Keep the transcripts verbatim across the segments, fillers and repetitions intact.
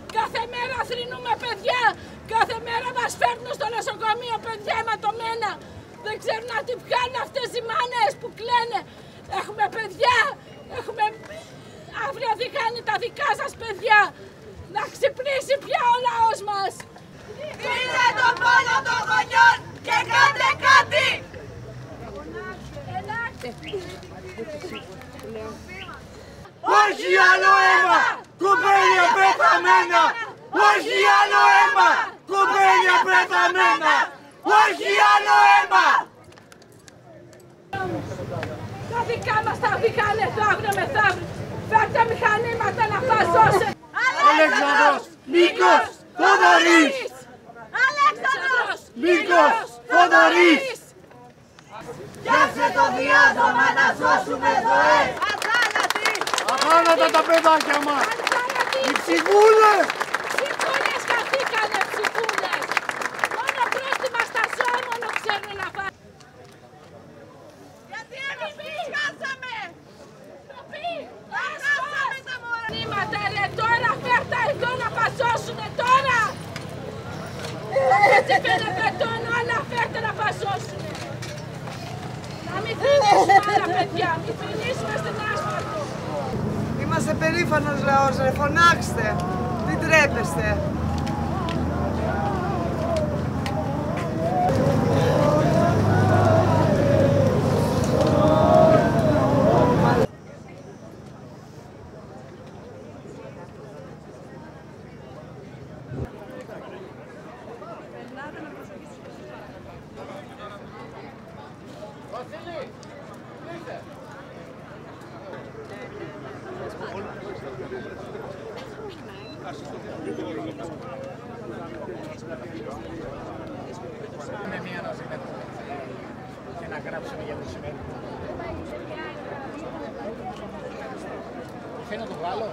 Κάθε μέρα θρηνούμε παιδιά. Κάθε μέρα μας φέρνουν στο νοσοκομείο παιδιά αιματωμένα. Δεν ξέρουν να τι βγάλουν αυτές οι μάνες που κλαίνε. Έχουμε παιδιά. Έχουμε... Αύριο θα είναι τα δικά σας παιδιά. Να ξυπνήσει πια ο λαός μας. Δείτε τον πόνο των γονιών και κάντε κάτι. Όχι άλλο αίμα, κοπέλια πεθαμένα! Όχι άλλο αίμα, κοπέλια πεθαμένα! Όχι άλλο αίμα! Τα δικά μας τα βγήκανε το αύριο μεθαύριο. Φέρτε μηχανήματα να πασώσετε. Αλέξανδρος, Νίκος, Θοδωρής! Αλέξανδρος, Νίκος, Θοδωρής! πιάσε το διάδομα να σώσουμε ζωές. Αθάνατοι! Αθάνατα τα παιδάκια μας! Οι ψυχούλες! Ψυχούλες καθήκανε ψυχούλες. Μόνο πρόστιμα στα ζώα μόνο ξέρουν να φάνε. Γιατί εμείς τους χάσαμε! Τροπή! Χάσαμε τα μωρά! Νήματα ρε τώρα φέρτα εδώ να πασώσουνε τώρα! Έτσι πέντε πετώνω αλλά φέρτε να πασώσουνε! Να μην θρηνήσουμε άλλα παιδιά, μην θρηνήσουμε στην άσφαλτο! Είμαστε περήφανος λαός, ρε, φωνάξτε, μην τρέπεστε. Με μία να συμμετέχουμε και να γράψουμε για το σημείο. Θέλω να το βγάλω.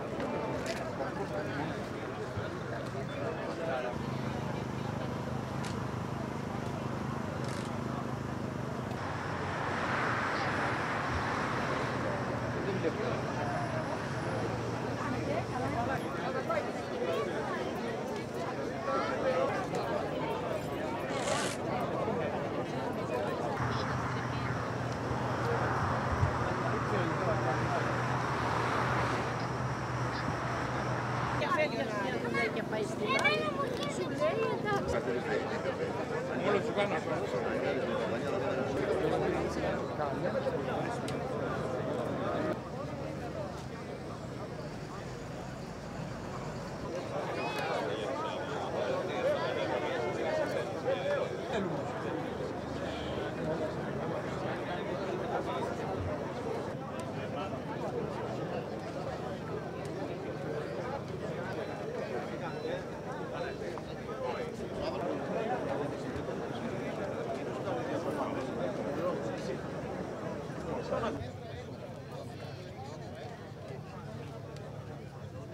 Όλο σου κάνω. Thank you.